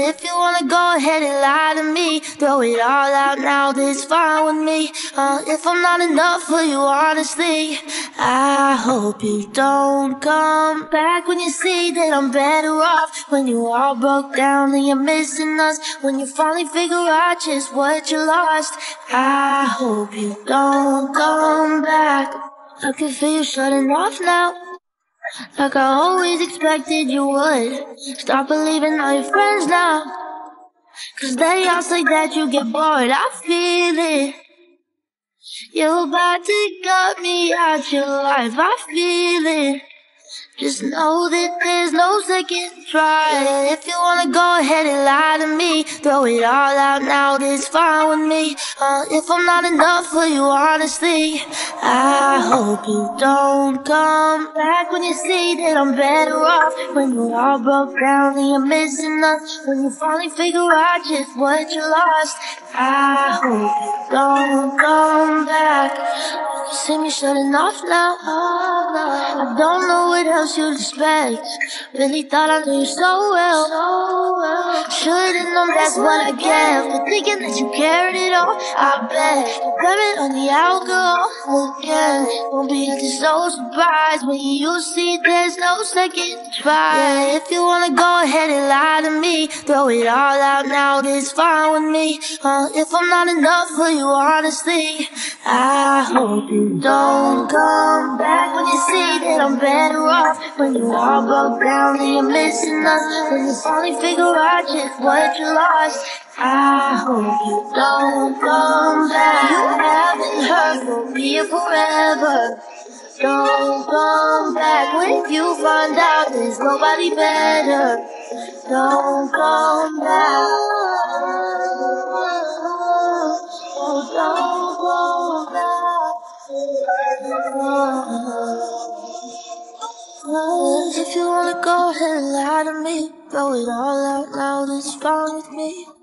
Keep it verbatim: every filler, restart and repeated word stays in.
Yeah, if you wanna go ahead and lie to me, throw it all out now, that's fine with me. Uh, if I'm not enough for you, honestly, I hope you don't come back when you see that I'm better off. When you all broke down and you're missing us, when you finally figure out just what you lost, I hope you don't come back. I can feel you shutting off now, like I always expected you would. Stop believing all your friends now, cause they all say that you get bored. I feel it, you're about to cut me out your life. I feel it, just know that there's no second try. Yeah, if you wanna go ahead and lie to me, throw it all out now, that's fine with me. Uh, if I'm not enough for you, honestly, I hope you don't come back when you see that I'm better off. When you all broke down and you're missing us, when you finally figure out just what you lost, I hope you don't come back. You see me shutting off now, I don't know what else you'd expect. Really thought I knew you so well. Should've known that's what I get for thinking that you carried it all. I bet you blame it on the alcohol again. Won't be so surprised when you see there's no second try. Yeah, if you wanna go ahead and lie to me, throw it all out now, that's fine with me. Uh, if I'm not enough for you, honestly, I hope you don't come back when you see that I'm better off. When you all broke down and you're missing us, when you finally figure out just what you lost, I hope you don't come back. You haven't heard from me forever. Don't come back when you find out there's nobody better. Don't come back. Oh, don't come back. If you wanna go ahead and lie to me, throw it all out now, that's fine with me.